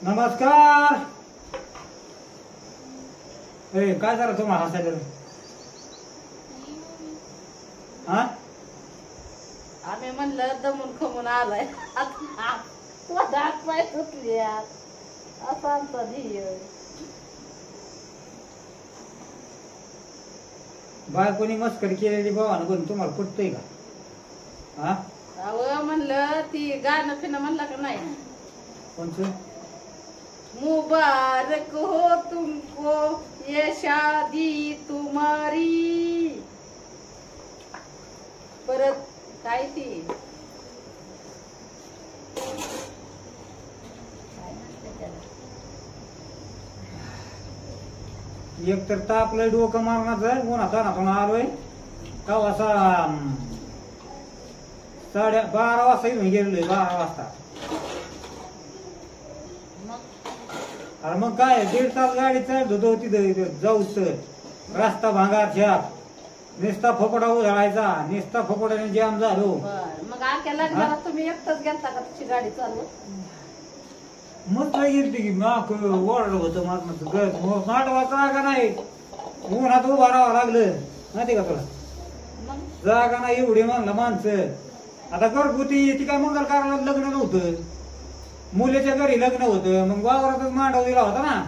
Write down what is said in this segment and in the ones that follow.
नमस्कार. ए काय झालं तुम्हाला हसायला? हा आम्ही म्हणलं दमून खमून आलाय दात पाय सुटली असा आमचा ध्येय. बायकोनी मस्करी केलेली भावानं पण तुम्हाला पटतंय का? हा अहो म्हणलं ती गाणं फिरणं म्हणलं का नाही? कोणचं? मुबारक हो तुमको ये शादी तुम्हारी. परत काय ती एक तर तापलंय डोकं मारण्याचं उन्हात अनातून आलोय का असा 12:30 वाजता येऊन गेलोय. 12 वाजता. अरे मग काय 1.5 तास गाडी चालत होतो तिथं जाऊच तर रस्ता भांगारच्या निस्ता फोपडा उधळायचा. निस्ता फोपड्याने जाम झालो. मग आख्या लग्नाला तुम्ही एकटाच गेलता का तुझी गाडी चालू? मग काय गेलती की माक ओरडलं होतं माटवाचा जागा नाही. उन्हात उभा राहावं लागलं माहिती का तुला? जागा नाही एवढी म्हणलं माणसं. आता घरगुती ती काय मंगल कार्यालयात लग्न नव्हतं, मुलीच्या घरी लग्न होतं. मग वावरातच मांडव दिला होता ना.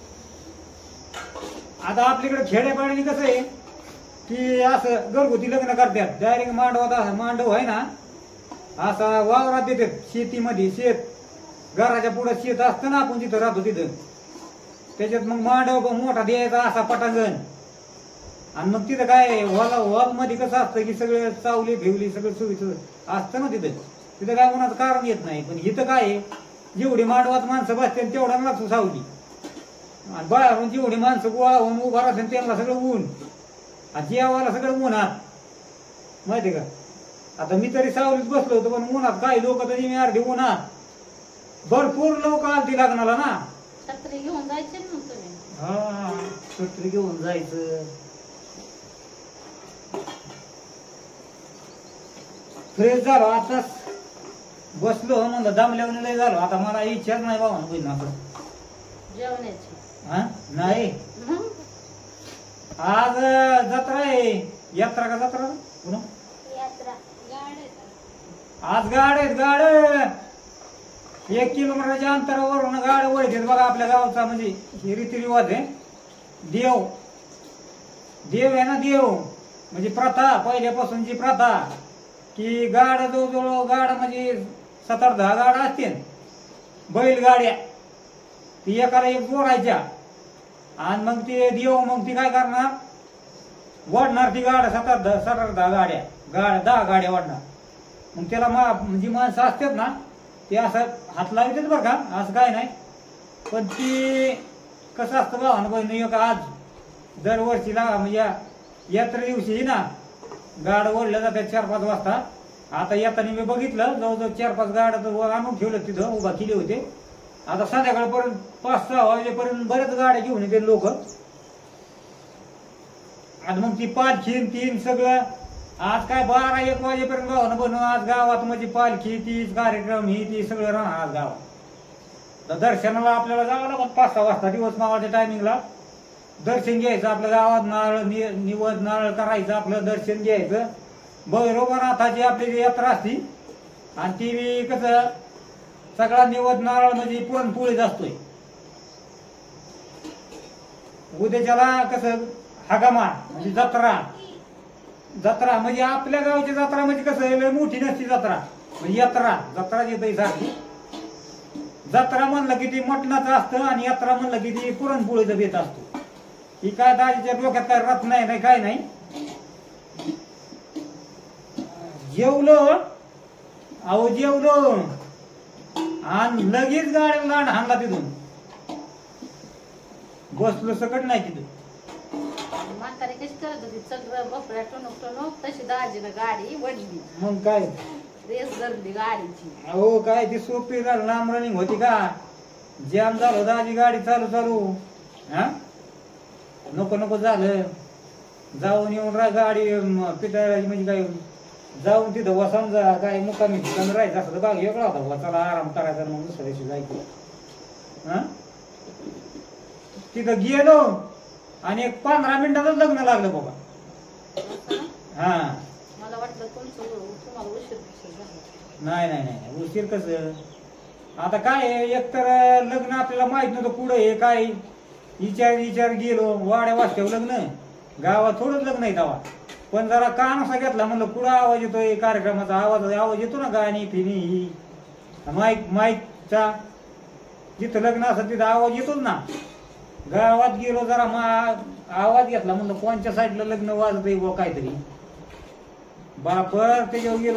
आता आपल्याकडे खेड्यापाड्याने कसं आहे की असं घरगुती लग्न करतात. डायरेक्ट मांडव आहे ना असा वावरात देतात. शेतीमध्ये शेत घराच्या पुढे शेत असतं ना आपण जिथं राहतो तिथं त्याच्यात मग मांडव मोठा द्यायचा असा पटांगण. आणि मग तिथं काय हॉल मध्ये कसं असतं की सगळं चावली भिवली सगळं सुविधा असतं ना तिथं. तिथं काय उन्हाचं कारण येत नाही. पण इथं काय जेवढी मांडवात माणसं बसते तेवढा लागतो सावली. आणि बाहेरून जेवढी माणसं गोळा होऊन उभा राहते त्यांना सगळं ऊन आणि जेवायला सगळं उन्हात माहिती का. आता मी तरी सावलीत बसलो होतो पण उन्हात काही लोक तरी मी अर्धी उन्हात भरपूर लोक आलती लग्नाला ना. छत्री घेऊन जायचे ना तुम्ही? हा छत्री घेऊन जायचं. फ्रेश झालो आताच बसलो म्हणलं दमल्यावर लय झालो. आता मला इच्छाच नाही बाबा बहिण असं जेवण्याची. हा नाही आज जत्रा आहे. यात्रा का जत्रा पुन्हा आज गाड्या 1 किलोमीटरच्या अंतरावरून गाड्या वळतात बघा. आपल्या गावचा म्हणजे हे रीतिरिवाज आहे. देव आहे ना. देव म्हणजे प्रथा पहिल्यापासूनची प्रथा की गाड्या जवळजवळ गाड्या म्हणजे 7-10 गाड्या असतील बैलगाड्या. ती एकाला एक जोडायच्या आणि मग ते देव मग ती काय करणार वडणार ती गाड्या 7-10 गाड्या 10 गाड्या वडणार. मग त्याला म्हणजे माणसं असतात ना ते असं हात लावतात बरं का असं काय नाही. पण ती कसं असतं भावानं बहिणी का आज दरवर्षीला म्हणजे यात्रे दिवशी ना गाड्या ओढल्या जातात 4-5 वाजता. आता येताना मी बघितलं जवळजवळ 4-5 गाड्या आणून ठेवलं तिथं उभा केले होते. आता संध्याकाळपर्यंत 5-6 वाजेपर्यंत बरेच गाड्या घेऊन येते लोक. आणि मग ती पालखी तीन सगळं आज काय 12-1 वाजेपर्यंत गावानं बनवून आज गावात म्हणजे पालखी तीच कार्यक्रम ही ती सगळं राहणार आज गावात. तर दर्शनाला आपल्याला जावं लागत 5-6 वाजता दिवस मावाच्या टायमिंगला दर्शन घ्यायचं. आपल्या गावात नारळ निवद नारळ करायचं आपलं दर्शन घ्यायचं. भैरवनाथाची आपली जी यात्रा असती आणि ती कसं सगळा निवद नारळ म्हणजे पुरणपोळीच असतोय. उद्याच्याला कसं हगामा म्हणजे जत्रा म्हणजे आपल्या गावची जत्रा म्हणजे कसं लय मोठी नसती जत्रा म्हणजे जत्रा येते सारखी. जत्रा म्हणलं की ती मटणाचं असतं आणि यात्रा म्हणलं की ती पुरणपोळीचं बेत असतो. ही काय दाजीच्या डोक्यात काय रथ नाही काय नाही. जेवलो आणि लगेच गाड्याला हाणला तिथून बसलो सकट नाही तिथं. म्हातारी कशी करत होती सगळं बफड्या टुणूक तशी दाजीनं गाडी वडली. मग काय रेस धरली गाडीची. अहो काय ती सोपी लांब रनिंग होती का? जॅम झालो दाजी गाडी चालू हा नको झालं. जाऊन येऊन गाडी पिटाळायची म्हणजे काय जाऊन तिथं समजा काय मुक्कामी ठिकाण राहायचं असं भाग वेगळा होता. चला आराम करायचा मग दुसऱ्या दिवशी जायचं. हा तिथं गेलो आणि एक 15 मिनिटातच लग्न लागलं बाबा. असं ना? हा मला वाटलं तुम्हाला उशीर झाला. नाही नाही नाही उशीर कसं आता काय आहे, एकतर लग्न आपल्याला माहित नव्हतं पुढे हे काय विचार गेलो वाड्या वाजत्यावर लग्न गावात थोडंच लग्न आहे तेव्हा. पण जरा कान असा घेतला म्हणलं पुढं आवाज येतोय कार्यक्रमाचा आवाज येतो ना गाणी फिनी ही माईकचा जिथं लग्न असं तिथं आवाज येतोच ना. गावात गेलो जरा आवाज घेतला म्हणलं कोणच्या साईडला लग्न वाजतंय बुवा काहीतरी बराबर त्याच्यावर गेलो.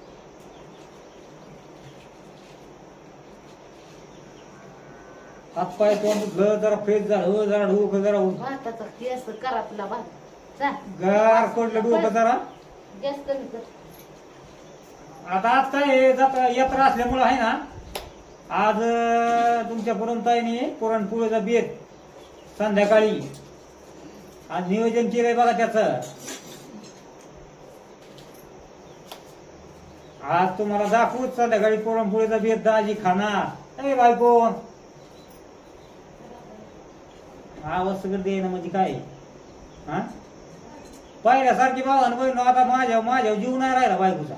हातपाय तोंड धुतलं जरा फ्रेश झालं जरा डोकं जरा भाताचा गॅस करा तुला भात जा गार पडलं डोकं जरा. गॅस कमी कर. आता आज काय जात यात्रा असल्यामुळं आहे ना आज तुमच्यापर्यंत आहे पुरणपोळीचा बेत संध्याकाळी आज नियोजन केलंय बघा त्याचं. आज तुम्हाला दाखवूच संध्याकाळी पुरणपोळीचा बेत दाजी खाणार. ए बायको आवाज सगळं देणं म्हणजे काय हा पहिल्यासारखी भावानं बहिण आता माझ्या जीव नाही राहिला बायकोचा.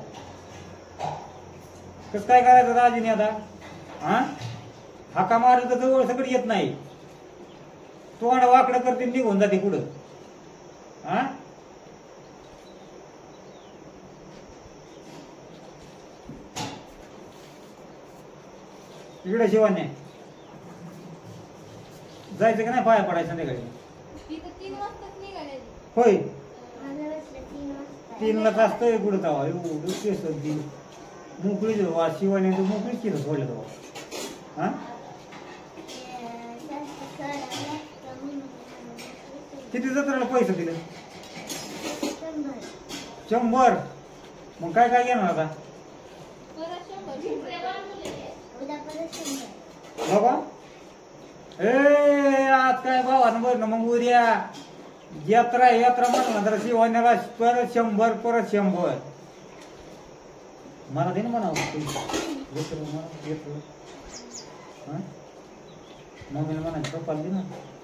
कसं काय करायचं दाजीने आता हा हाका मारलं तर जवळ सगळं येत नाही तोंड वाकडं करते निघून जाते पुढं. हा इकडे शिवाने जायचं का नाही पाया पडायचं संध्याकाळी. होय 3लाच असतंय पुढे तवा एवढं केस मोकळीच शिवाने मोकळीच केलं सोडलं तेव्हा. हा किती जत्राला पैसे दिले 100. मग काय काय घेणार आता बाबा. ए आज काय भावानं बरं ना मग उद्या यात्रा म्हणा तर शिवान्याला परत 100 परत 100 मला दे ना म्हणावं मम्मीला म्हणायचं पप्पाला दे ना.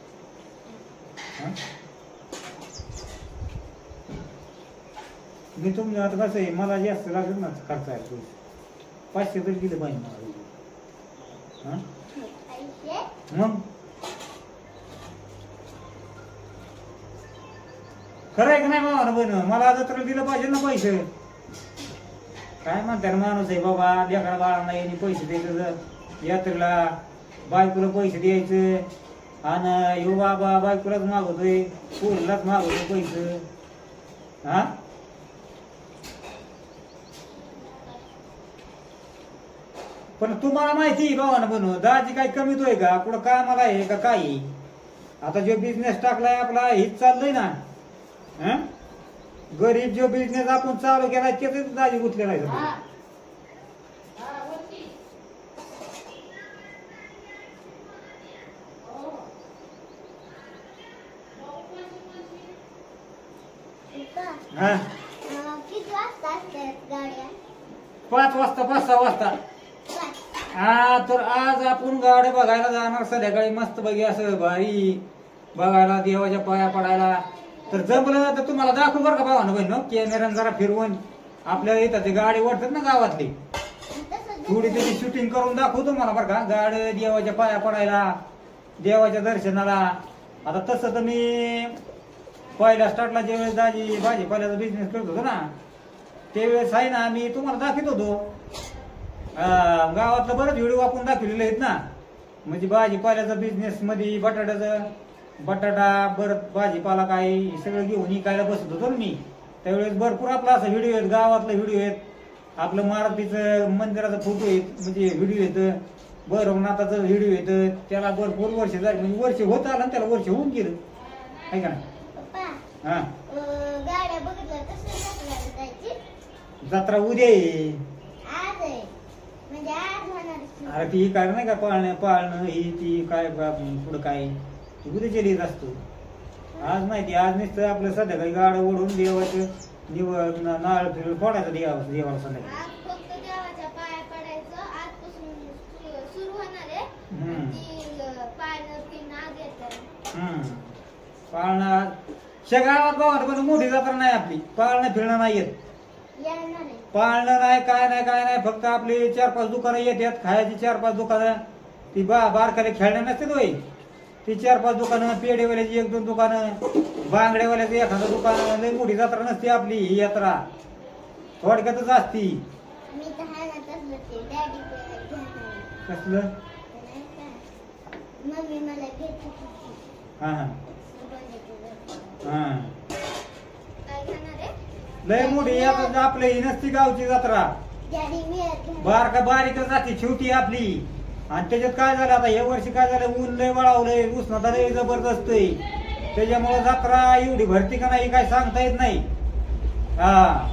मी तुमच्या आता कसं आहे मला जास्त लागेल ना खर्च आहे 500 तरी दिले पाहिजे मला. मग खरं आहे का नाही बाबा बन मला जत्र दिलं पाहिजे ना पैसे. काय म्हणतात माणूस आहे बाबा लेकरा बाळांना यांनी पैसे द्यायचं यात्रेला बायकोला पैसे द्यायचं आणि यो बाबा बायकोलाच मागवतोय पोरीलाच मागवतोय पैसे. हा पण तुम्हाला माहिती भावानं बनव दाजी काय कमीतोय का कुठं कामाला आहे का काही. आता जो बिझनेस टाकलाय आपला हेच चाललंय ना. गरीब जो बिझनेस आपण चालू केलाय त्याच दाजी गुंतलेला आहे. हा 5 वाजता 5-6 वाजता. हा तर आज आपण गाड्या बघायला जाणार संध्याकाळी मस्त बघी असं भारी बघायला देवाच्या पाया पडायला. तर जमलं तर तुम्हाला दाखवू बरं का भावानं बहिण कॅमेऱ्यानं जरा फिरवून आपल्याला येतात ते गाडी वाटतात ना गावातली थोडी त्याची शूटिंग करून दाखवू तुम्हाला बरं का गाडी देवाच्या पाया पडायला देवाच्या दर्शनाला. आता तसं तर मी पहिल्या स्टार्टला ज्यावेळेस दाजी भाजीपाल्याचा बिझनेस करत होतो ना त्यावेळेस आहे ना मी तुम्हाला दाखवत होतो गावातलं बरंच व्हिडिओ आपण दाखवलेले आहेत ना. म्हणजे भाजीपाल्याचा बिझनेस मध्ये बटाटा बरं भाजीपाला काय सगळं घेऊन इकायला बसत होतो ना मी त्यावेळेस भरपूर आपला असं व्हिडिओ आहेत गावातले व्हिडिओ आहेत आपलं मारुतीचं मंदिराचा फोटो आहेत म्हणजे व्हिडिओ येतं भैरवनाथाचं व्हिडिओ येतं त्याला भरपूर वर्ष झाली म्हणजे वर्ष होत आलं त्याला वर्ष होऊन गेलं आहे का नाही. हा जत्रा उद्या आहे. अरे ती काय नाही का पाळणं ही ती काय पुढं काय उद्या येत असतो. आज नाही ती आज नुसतं आपलं संध्याकाळी गाडं ओढून देवाचं नाळ फिरून फोडायचं देवाला संध्याकाळी. पाळणा शेगावात भावानं पण मोठी जत्रा नाही आपली. पाळणं फिरणं नाही येत. पाळणं नाही काय नाही फक्त आपली 4-5 दुकानं येतात खायची. 4-5 दुकानं ती बारकाले खेळण्या नसते होय ती 4-5 दुकानं. पेढेवाल्याची 1-2 दुकानं. बांगड्यावाल्याचं एखादं दुकान. लय मोठी जत्रा नसते आपली ही यात्रा. थोडक्यातच असती. कसलं हा हा लय मोठी यात्रा आपली ही नसती गावची जत्रा. बारीकच असते शेवटी आपली. आणि त्याच्यात काय झालं आता या वर्षी काय झालं ऊन लय वळावलंय. उष्णता लय जबरदस्त आहे. त्याच्यामुळे जत्रा एवढी भरती का नाही काय सांगता येत नाही. हा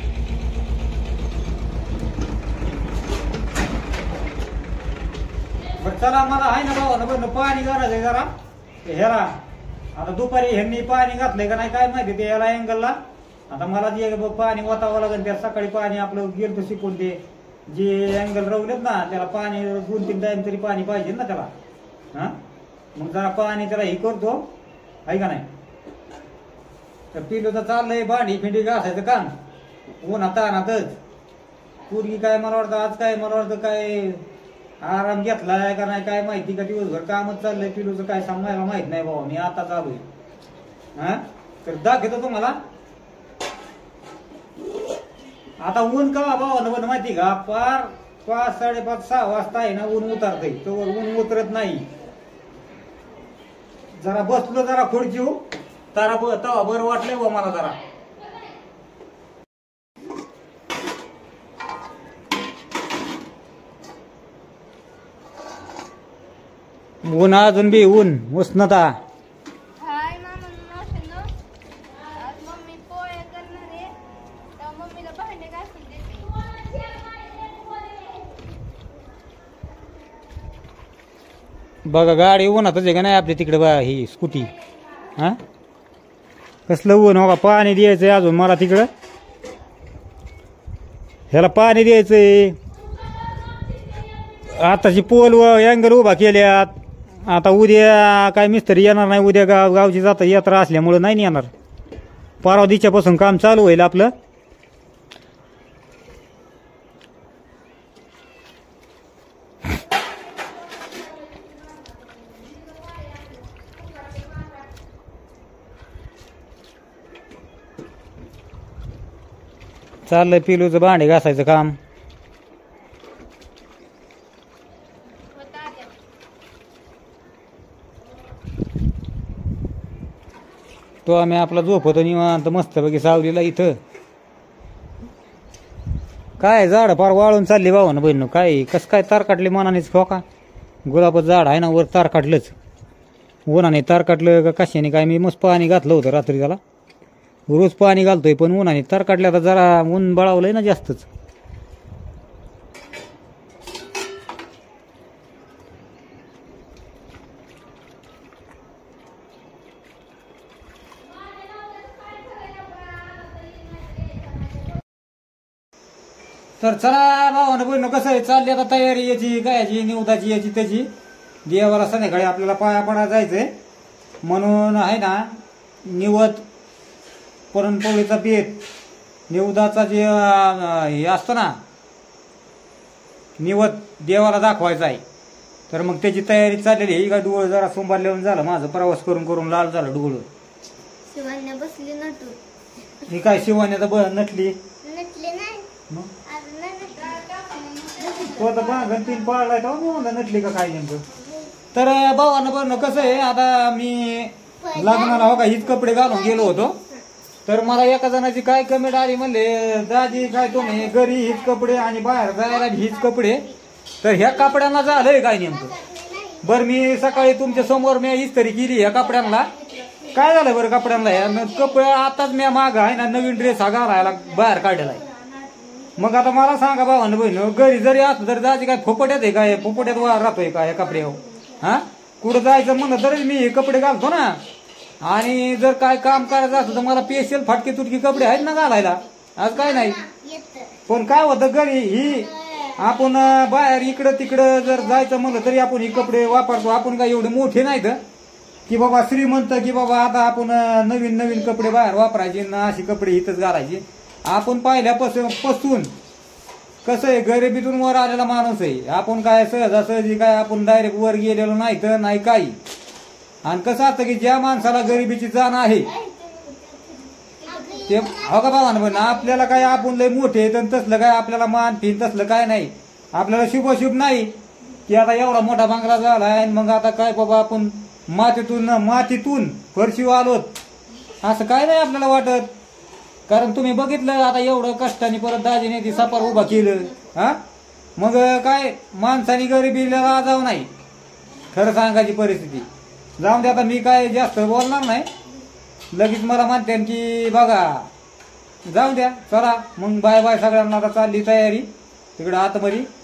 बरं चला मला आहे ना भावानं पाणी घालायचंय जरा ह्याला. आता दुपारी ह्यांनी पाणी घातलंय का नाही काय माहिती ते याला अँगलला. आता मला जे पाणी ओतावं लागेल त्या सकाळी पाणी आपलं गेलं शिकून ते जे अँगल रवलेत ना त्याला पाणी 2-3 टाइम तरी पाणी पाहिजे ना त्याला. हा मग जरा पाणी त्याला हे करतो आहे का नाही. तर पिलो तर चाललंय भांडी फिंडी घासायचं काम उन्हात तानातच. पूर्वी काय मला वाटतं आज काय मला वाटतं काय आराम घेतलाय का नाही काय माहिती का दिवसभर कामच चाललंय. पिलूचं काय सांगायला माहित नाही बाबा. मी आता चालू आहे. हा तर दाखवतो तुम्हाला. आता ऊन का भावानं माहिती का पार 5, 5:30, 6 वाजता आहे ना ऊन उतरतय. तो ऊन उतरत नाही. जरा बसलो जरा खुर्ची तवा बरं वाटलंय बा मला जरा. ऊन अजून बी ऊन उष्णता. बघा गाडी उन्हातच आहे का नाही आपली तिकडे बा ही स्कूटी. हा कसलं ऊन हो का. पाणी द्यायचंय अजून मला तिकडं. ह्याला पाणी द्यायचंय. आताची पोल व अँगल उभा केल्यात. आता उद्या काय मिस्त्री येणार नाही. उद्या गावची यात्रा असल्यामुळं नाही येणार. परवा दिवसापासून काम चालू होईल आपलं. चाललंय पिलूचं भांडे घासायचं काम. तो आम्ही आपला झोपतो निवांत मस्तपैकी सावलीला इथं. काय झाड फार वाळून चालली भावानं बहिण. काय कस काय तार काटली मनानेच खोका. गुलाबाचं झाड आहे ना वर तार काटलंच. उन्हाने तार काटलं का कशाने काय. मी मस्त पाणी घातलं होतं रात्री त्याला. रोज पाणी घालतोय पण उन्हाने तार काटल्या. तर जरा ऊन बळावलंय ना जास्तच. तर चला भावानं बहिण कसं आहे चालली आता तयारी याची गायची निवदाची याची त्याची. देवाला संध्याकाळी आपल्याला पाया पडा जायचंय म्हणून आहे ना निवद पुरणपोळीचा बेत निवदाचा जे हे असतं ना निवद देवाला दाखवायचा आहे. तर मग त्याची तयारी चाललेली आहे. का डोळ जरा सोमवार लिहून झालं माझं. प्रवास करून करून लाल झालं डोळ. शिवान्या बसली नटू. ही काय शिवान्या नटली नाही तो आता बांधून 3 पाळलाय तर नटली का काय नेमकं. तर भावानं बरं कसं आहे आता मी लग्नाला हो का हीच कपडे घालून गेलो होतो. तर मला एका जणाची काय कमेंट आली म्हणले दाजी काय तुम्ही घरी हीच कपडे आणि बाहेर जायला हीच कपडे. तर ह्या कपड्यांना झालंय काय नेमकं. बरं मी सकाळी तुमच्या समोर मी इस्त्री केली ह्या कपड्यांना. काय झालं बरं कपड्यांना. कपडे आताच मी माग आहे ना नवीन ड्रेस हा घालायला बाहेर काढलेला आहे. मग आता मला सांगा भावानं बहिण घरी जरी असलं तरी दाजी काय फोपट्यात आहे काय फोपट्यात राहतोय का या कपड्यावर. हा कुठं जायचं म्हणलं तरी मी हे कपडे घालतो ना. आणि जर काय काम करायचं असतं तर मला स्पेशल फाटकी तुटकी कपडे आहेत ना घालायला. आज काय नाही पण काय होतं घरी ही आपण बाहेर इकडं तिकडं जर जायचं म्हणलं तरी आपण ही कपडे वापरतो. आपण काय एवढे मोठे नाहीत की बाबा श्रीमंत की बाबा आता आपण नवीन नवीन कपडे बाहेर वापरायचे ना अशी कपडे इथंच घालायचे. आपण पासून कसं आहे गरिबीतून वर आलेला माणूस आहे आपण. काय सहजासहजी काय आपण डायरेक्ट वर गेलेलो नाही तर नाही काही. आणि कसं असतं की ज्या माणसाला गरिबीची जाण आहे ते हो का बाबा ना आपल्याला काय आपण लय मोठे तर तसलं काय आपल्याला मान फिन तसलं काय नाही. आपल्याला शुभ नाही की आता एवढा मोठा बांगला झालाय मग आता काय बाबा आपण मातीतून फरशी आलोत असं काय नाही आपल्याला वाटत. कारण तुम्ही बघितलं आता एवढं कष्टाने परत दाजीने ती सपार उभा केलं. हा मग काय माणसाने गरिबीला जाऊ नाही खरं सांगायची परिस्थिती. जाऊन दे आता मी काय जास्त बोलणार नाही. लगेच मला म्हणते की बघा जाऊ द्या चला मग बाय बाय सगळ्यांना. आता चालली तयारी तिकडे आतमध्ये.